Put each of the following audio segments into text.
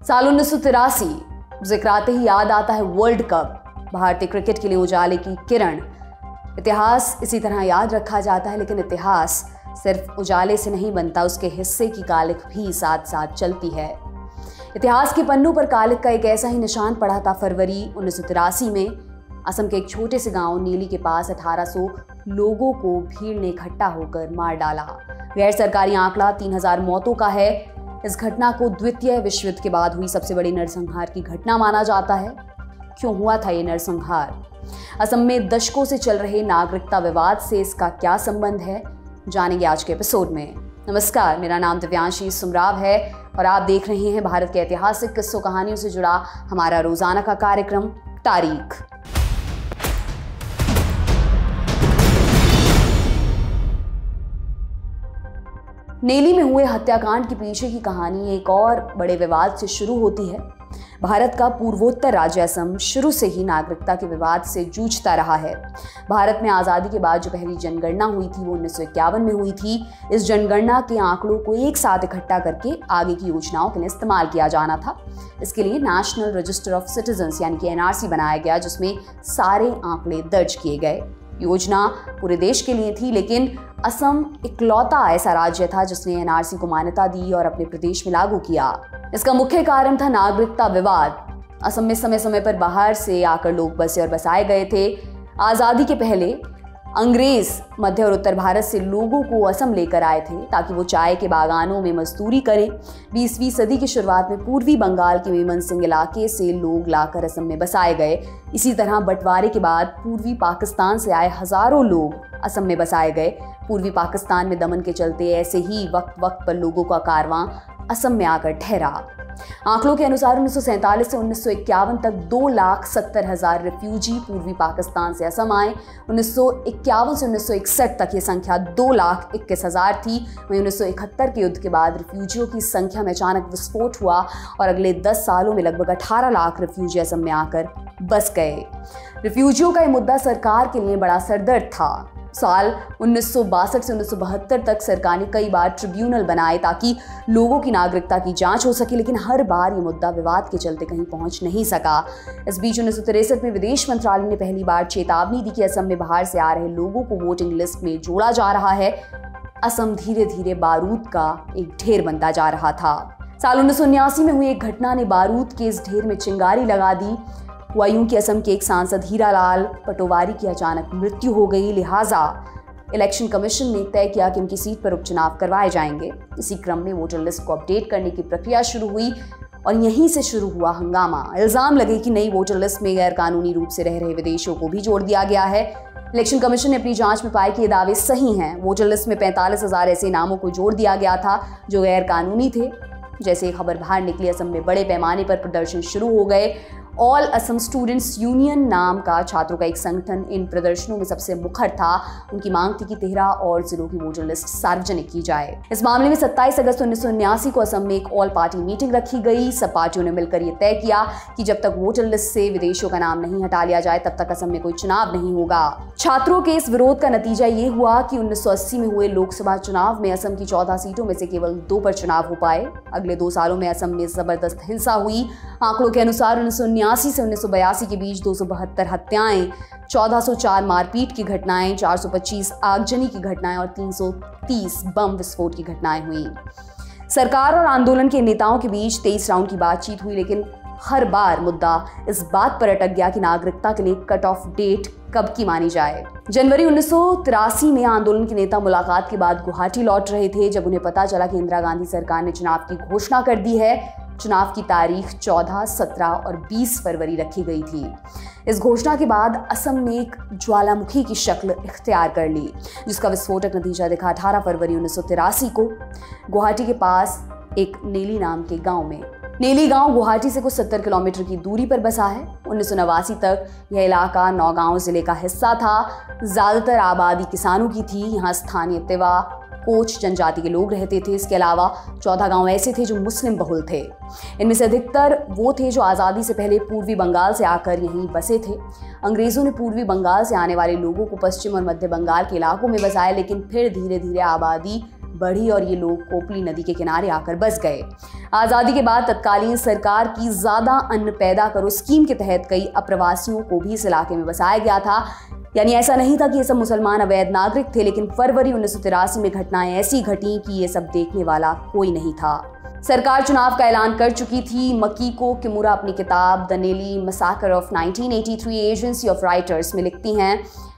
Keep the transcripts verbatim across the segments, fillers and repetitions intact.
साल उन्नीस सौ तिरासी जिक्र आते ही याद आता है वर्ल्ड कप, भारतीय क्रिकेट के लिए उजाले की किरण। इतिहास इसी तरह याद रखा जाता है, लेकिन इतिहास सिर्फ उजाले से नहीं बनता, उसके हिस्से की कालिक भी साथ साथ चलती है। इतिहास के पन्नों पर कालिक का एक ऐसा ही निशान पड़ा था फरवरी उन्नीस सौ तिरासी में। असम के एक छोटे से गांव नीली के पास अठारह सौ लोगों को भीड़ ने इकट्ठा होकर मार डाला। गैर सरकारी आंकड़ा तीन हजार मौतों का है। इस घटना को द्वितीय विश्व युद्ध के बाद हुई सबसे बड़ी नरसंहार की घटना माना जाता है। क्यों हुआ था ये नरसंहार? असम में दशकों से चल रहे नागरिकता विवाद से इसका क्या संबंध है, जानेंगे आज के एपिसोड में। नमस्कार, मेरा नाम दिव्यांशी सुमराव है और आप देख रहे हैं भारत के ऐतिहासिक किस्सों कहानियों से जुड़ा हमारा रोजाना का कार्यक्रम तारीख। नेली में हुए हत्याकांड के पीछे की कहानी एक और बड़े विवाद से शुरू होती है। भारत का पूर्वोत्तर राज्य असम शुरू से ही नागरिकता के विवाद से जूझता रहा है। भारत में आज़ादी के बाद जो पहली जनगणना हुई थी वो उन्नीस सौ इक्यावन में हुई थी। इस जनगणना के आंकड़ों को एक साथ इकट्ठा करके आगे की योजनाओं के लिए इस्तेमाल किया जाना था। इसके लिए नेशनल रजिस्टर ऑफ सिटीजन्स यानी कि एन आर सी बनाया गया, जिसमें सारे आंकड़े दर्ज किए गए। योजना पूरे देश के लिए थी, लेकिन असम इकलौता ऐसा राज्य था जिसने एन आर सी को मान्यता दी और अपने प्रदेश में लागू किया। इसका मुख्य कारण था नागरिकता विवाद। असम में समय समय पर बाहर से आकर लोग बसे और बसाए गए थे। आज़ादी के पहले अंग्रेज मध्य और उत्तर भारत से लोगों को असम लेकर आए थे ताकि वो चाय के बागानों में मजदूरी करें। बीसवीं सदी की शुरुआत में पूर्वी बंगाल के मेमनसिंह इलाके से लोग लाकर असम में बसाए गए। इसी तरह बंटवारे के बाद पूर्वी पाकिस्तान से आए हजारों लोग असम में बसाए गए। पूर्वी पाकिस्तान में दमन के चलते ऐसे ही वक्त वक्त पर लोगों का कारवां असम में आकर ठहरा। आंकड़ों के अनुसार उन्नीस सौ सैंतालीस से उन्नीस सौ इक्यावन तक दो लाख सत्तर हजार रिफ्यूजी पूर्वी पाकिस्तान से असम आए। उन्नीस सौ इक्यावन से उन्नीस सौ इकसठ तक ये संख्या दो लाख इक्कीस हजार थी। वहीं उन्नीस सौ इकहत्तर के युद्ध के बाद रिफ्यूजियों की संख्या में अचानक विस्फोट हुआ और अगले दस सालों में लगभग अठारह लाख रिफ्यूजी असम में आकर बस गए। रिफ्यूजियों का ये मुद्दा सरकार के लिए बड़ा सरदर्द था। साल उन्नीस सौ बासठ से उन्नीस सौ बहत्तर तक सरकार ने कई बार ट्रिब्यूनल बनाए ताकि लोगों की नागरिकता की जांच हो सके, लेकिन हर बार ये मुद्दा विवाद के चलते कहीं पहुंच नहीं सका। इस बीच उन्नीस सौ तिरसठ में विदेश मंत्रालय ने पहली बार चेतावनी दी कि असम में बाहर से आ रहे लोगों को वोटिंग लिस्ट में जोड़ा जा रहा है। असम धीरे धीरे बारूद का एक ढेर बनता जा रहा था। साल उन्नीस सौ उन्यासी में हुई एक घटना ने बारूद के इस ढेर में चिंगारी लगा दी। हुआ यूं कि असम के एक सांसद हीरालाल पटोवारी की अचानक मृत्यु हो गई। लिहाजा इलेक्शन कमीशन ने तय किया कि उनकी सीट पर उपचुनाव करवाए जाएंगे। इसी क्रम में वोटर लिस्ट को अपडेट करने की प्रक्रिया शुरू हुई और यहीं से शुरू हुआ हंगामा। इल्जाम लगे कि नई वोटर लिस्ट में गैर कानूनी रूप से रह रहे विदेशियों को भी जोड़ दिया गया है। इलेक्शन कमीशन ने अपनी जांच में पाया कि ये दावे सही हैं। वोटर लिस्ट में पैंतालीस हजार ऐसे नामों को जोड़ दिया गया था जो गैर कानूनी थे। जैसे ही खबर बाहर निकली, असम में बड़े पैमाने पर प्रदर्शन शुरू हो गए। ऑल असम स्टूडेंट्स यूनियन नाम का छात्रों का एक संगठन इन प्रदर्शनों में सबसे मुखर था। उनकी मांग थी कि तेरह और जिलों की वोटर लिस्ट सार्वजनिक की जाए। इस मामले में सत्ताईस अगस्त उन्नीस सौ उन्यासी को असम में एक ऑल पार्टी मीटिंग रखी गई। सब पार्टियों ने मिलकर यह तय किया कि जब तक वोटर लिस्ट से विदेशियों का नाम नहीं हटा लिया जाए तब तक असम में कोई चुनाव नहीं होगा। छात्रों के इस विरोध का नतीजा ये हुआ कि उन्नीस सौ अस्सी में हुए लोकसभा चुनाव में असम की चौदह सीटों में से केवल दो पर चुनाव हो पाए। अगले दो सालों में असम में जबरदस्त हिंसा हुई। आंकड़ों के अनुसार उन्नीस सौ उन्यासी से उन्नीस सौ बयासी के बीच दो सौ बहत्तर हत्याएं, चौदह सौ चार मारपीट की घटनाएं, चार सौ पच्चीस आगजनी की घटनाएं और तीन सौ तीस बम विस्फोट की घटनाएं हुई। सरकार और आंदोलन के नेताओं के बीच तेईस राउंड की बातचीत हुई, लेकिन हर बार मुद्दा इस बात पर अटक गया कि नागरिकता के लिए कट ऑफ डेट कब की मानी जाए। जनवरी उन्नीस सौ तिरासी में आंदोलन के नेता मुलाकात के बाद गुवाहाटी लौट रहे थे जब उन्हें पता चला कि इंदिरा गांधी सरकार ने चुनाव की घोषणा कर दी है। चुनाव की तारीख चौदह, सत्रह और बीस फरवरी रखी गई थी। इस घोषणा के बाद असम ने एक ज्वालामुखी की शक्ल इख्तियार कर ली, जिसका विस्फोटक नतीजा दिखा अठारह फरवरी उन्नीस सौ तिरासी को गुवाहाटी के पास एक नेली नाम के गांव में। नेली गांव गुवाहाटी से कुछ सत्तर किलोमीटर की दूरी पर बसा है। उन्नीस सौ नवासी तक यह इलाका नौगांव जिले का हिस्सा था। ज्यादातर आबादी किसानों की थी। यहाँ स्थानीय तिवा, कोच जनजाति के लोग रहते थे। इसके अलावा चौदह गांव ऐसे थे जो मुस्लिम बहुल थे। इनमें से अधिकतर वो थे जो आज़ादी से पहले पूर्वी बंगाल से आकर यहीं बसे थे। अंग्रेज़ों ने पूर्वी बंगाल से आने वाले लोगों को पश्चिम और मध्य बंगाल के इलाकों में बसाया, लेकिन फिर धीरे धीरे आबादी बढ़ी और ये लोग कोपली नदी के किनारे आकर बस गए। आज़ादी के बाद तत्कालीन सरकार की ज़्यादा अन्न पैदा करो स्कीम के तहत कई अप्रवासियों को भी इस इलाके में बसाया गया था। यानी ऐसा नहीं था कि ये सब मुसलमान अवैध नागरिक थे, लेकिन फरवरी उन्नीस सौ तिरासी में घटनाएं ऐसी घटी कि ये सब देखने वाला कोई नहीं था। सरकार चुनाव का ऐलान कर चुकी थी। मकीको किमुरा अपनी किताब the Nellie massacre of nineteen eighty three agency of writers में लिखती हैं,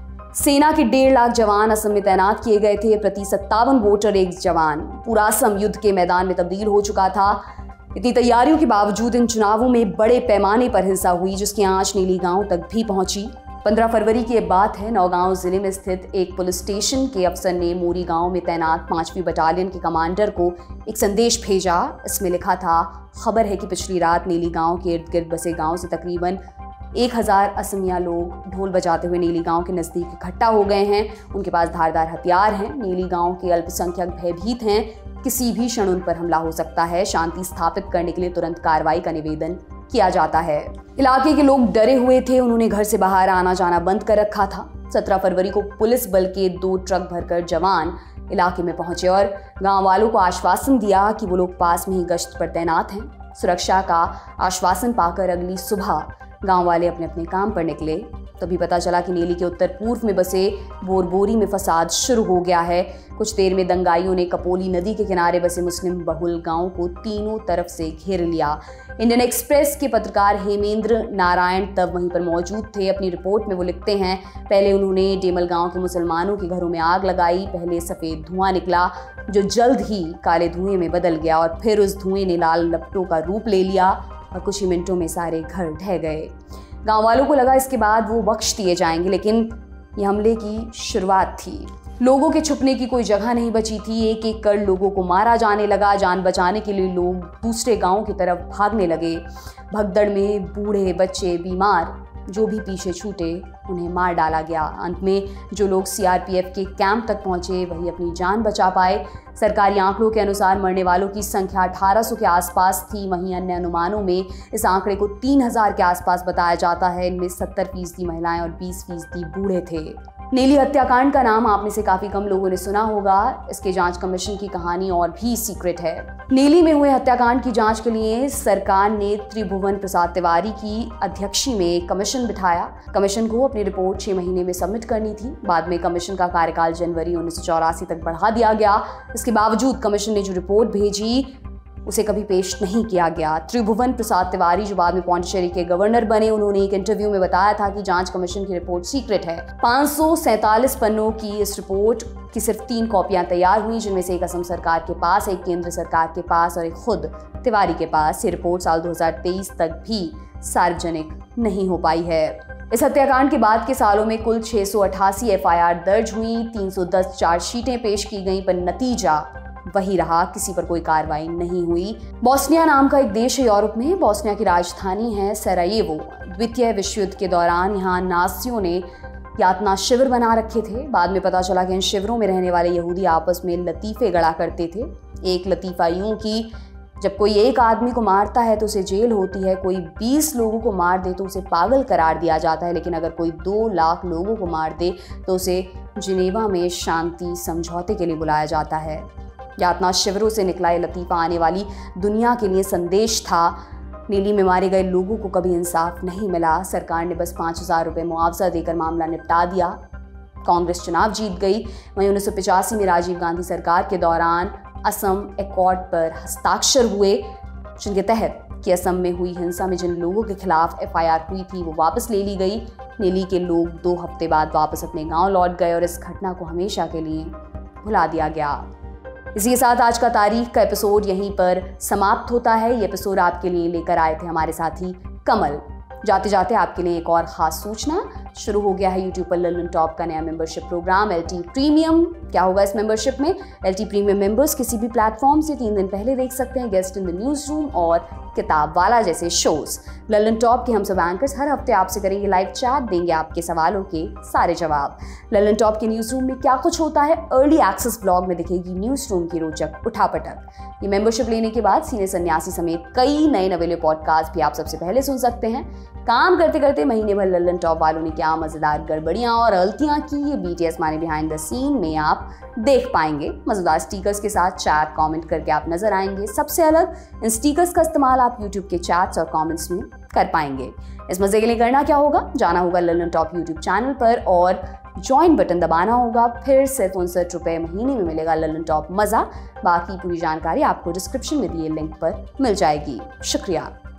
सेना के डेढ़ लाख जवान असम में तैनात किए गए थे, प्रति सत्तावन वोटर एक जवान। पूरा असम युद्ध के मैदान में तब्दील हो चुका था। इतनी तैयारियों के बावजूद इन चुनावों में बड़े पैमाने पर हिंसा हुई, जिसकी आंच नीली गांव तक भी पहुंची। पंद्रह फरवरी की बात है। नौगांव जिले में स्थित एक पुलिस स्टेशन के अफसर ने मोरी गांव में तैनात पांचवीं बटालियन के कमांडर को एक संदेश भेजा। इसमें लिखा था, खबर है कि पिछली रात नीली गांव के इर्द गिर्द बसे गांव से तकरीबन एक हजार असमिया लोग ढोल बजाते हुए नीली गांव के नजदीक इकट्ठा हो गए हैं। उनके पास धारदार हथियार हैं। नीली गांव के अल्पसंख्यक भयभीत हैं। किसी भी क्षण उन पर हमला हो सकता है। शांति स्थापित करने के लिए तुरंत कार्रवाई का निवेदन किया जाता है। इलाके के लोग डरे हुए थे। उन्होंने घर से बाहर आना जाना बंद कर रखा था। सत्रह फरवरी को पुलिस बल के दो ट्रक भरकर जवान इलाके में पहुंचे और गांव वालों को आश्वासन दिया कि वो लोग पास में ही गश्त पर तैनात हैं। सुरक्षा का आश्वासन पाकर अगली सुबह गांव वाले अपने अपने काम पर निकले। तभी पता चला कि नेली के उत्तर पूर्व में बसे बोरबोरी में फसाद शुरू हो गया है। कुछ देर में दंगाइयों ने कपोली नदी के किनारे बसे मुस्लिम बहुल गांव को तीनों तरफ से घेर लिया। इंडियन एक्सप्रेस के पत्रकार हेमेंद्र नारायण तब वहीं पर मौजूद थे। अपनी रिपोर्ट में वो लिखते हैं, पहले उन्होंने डेमल गांव के मुसलमानों के घरों में आग लगाई। पहले सफ़ेद धुआं निकला जो जल्द ही काले धुएं में बदल गया और फिर उस धुएं ने लाल लपटों का रूप ले लिया और कुछ ही मिनटों में सारे घर ढह गए। गांव वालों को लगा इसके बाद वो बख्श दिए जाएंगे, लेकिन ये हमले की शुरुआत थी। लोगों के छुपने की कोई जगह नहीं बची थी। एक एक कर लोगों को मारा जाने लगा। जान बचाने के लिए लोग दूसरे गांव की तरफ भागने लगे। भगदड़ में बूढ़े, बच्चे, बीमार जो भी पीछे छूटे उन्हें मार डाला गया। अंत में जो लोग सीआरपीएफ के कैंप तक पहुंचे वही अपनी जान बचा पाए। सरकारी आंकड़ों के अनुसार मरने वालों की संख्या अठारह सौ के आसपास थी। वहीं अन्य अनुमानों में इस आंकड़े को तीन हज़ार के आसपास बताया जाता है। इनमें सत्तर फीसदी महिलाएं और बीस फीसदी बूढ़े थे। नेली हत्याकांड का नाम आप में से काफी कम लोगों ने सुना होगा। इसके जांच कमीशन की कहानी और भी सीक्रेट है। नेली में हुए हत्याकांड की जांच के लिए सरकार ने त्रिभुवन प्रसाद तिवारी की अध्यक्षी में एक कमीशन बिठाया। कमीशन को अपनी रिपोर्ट छह महीने में सबमिट करनी थी। बाद में कमीशन का कार्यकाल जनवरी उन्नीस सौ चौरासी तक बढ़ा दिया गया। इसके बावजूद कमीशन ने जो रिपोर्ट भेजी उसे कभी पेश नहीं किया गया। त्रिभुवन प्रसाद तिवारी जो बाद में पौंडीचेरी के गवर्नर बने, उन्होंने एक इंटरव्यू में बताया था कि जांच कमीशन की रिपोर्ट सीक्रेट है। पाँच सौ सैंतालीस पन्नों की इस रिपोर्ट की सिर्फ तीन कॉपियां तैयार हुई, जिनमें से एक असम सरकार के पास, एक केंद्र सरकार के पास और एक खुद तिवारी के पास। ये रिपोर्ट साल दो हज़ार तेईस तक भी सार्वजनिक नहीं हो पाई है। इस हत्याकांड के बाद के सालों में कुल छह सौ अट्ठासी एफ आई आर दर्ज हुई, तीन सौ दस चार्जशीटें पेश की गई, पर नतीजा वही रहा, किसी पर कोई कार्रवाई नहीं हुई। बोस्निया नाम का एक देश है यूरोप में। बोस्निया की राजधानी है सरायेवो। द्वितीय विश्व युद्ध के दौरान यहाँ नाजियों ने यातना शिविर बना रखे थे। बाद में पता चला कि इन शिविरों में रहने वाले यहूदी आपस में लतीफ़े गढ़ा करते थे। एक लतीफ़ा यूं कि जब कोई एक आदमी को मारता है तो उसे जेल होती है, कोई बीस लोगों को मार दे तो उसे पागल करार दिया जाता है, लेकिन अगर कोई दो लाख लोगों को मार दे तो उसे जिनेवा में शांति समझौते के लिए बुलाया जाता है। यातना शिविरों से निकला ये लतीफ़ा आने वाली दुनिया के लिए संदेश था। नेली में मारे गए लोगों को कभी इंसाफ नहीं मिला। सरकार ने बस पाँच हज़ार रुपये मुआवजा देकर मामला निपटा दिया। कांग्रेस चुनाव जीत गई। वहीं उन्नीस सौ पचासी में राजीव गांधी सरकार के दौरान असम एकॉर्ड पर हस्ताक्षर हुए, जिनके तहत कि असम में हुई हिंसा में जिन लोगों के खिलाफ एफ आई आर हुई थी वो वापस ले ली गई। नेली के लोग दो हफ्ते बाद वापस अपने गाँव लौट गए और इस घटना को हमेशा के लिए भुला दिया गया। इसी के साथ आज का तारीख का एपिसोड यहीं पर समाप्त होता है। ये एपिसोड आपके लिए लेकर आए थे हमारे साथी कमल। जाते जाते आपके लिए एक और खास सूचना, शुरू हो गया है यूट्यूब पर ललन टॉप का नया membership program L T premium. क्या होगा इस मेंबरशिप में? एल टी प्रीमियम मेंबर्स किसी भी प्लेटफॉर्म से तीन दिन पहले देख सकते हैं guest in the news room और किताब वाला जैसे शोज। लल्लन टॉप के हम सब एंकर्स हर हफ्ते आपसे करेंगे लाइव चैट, देंगे आपके सवालों के सारे जवाब। लल्लन टॉप के न्यूज रूम में क्या कुछ होता है, अर्ली एक्सेस ब्लॉग में दिखेगी न्यूज रूम की रोचक उठापटक। ये मेंबरशिप लेने के बाद सीने सन्यासी समेत कई नए नवेले पॉडकास्ट भी आप सबसे पहले सुन सकते हैं। काम करते करते महीने भर लल्लन टॉप वालों ने क्या मजेदार गड़बड़ियां और गलतियां की, ये बीटीएस माने बिहाइंड द सीन में आप देख पाएंगे। मजेदार स्टिकर्स के साथ चैट कमेंट करके आप नजर आएंगे। सबसे अलग, इन स्टिकर्स का इस्तेमाल आप यूट्यूब के चैट्स और कमेंट्स में कर पाएंगे। इस मजे के लिए करना क्या होगा, जाना होगा लल्लन टॉप यूट्यूब चैनल पर और ज्वाइन बटन दबाना होगा। फिर सिर्फ उनसठ रुपए महीने में मिलेगा लल्लन टॉप मजा। बाकी पूरी जानकारी आपको डिस्क्रिप्शन में दिए लिंक पर मिल जाएगी। शुक्रिया।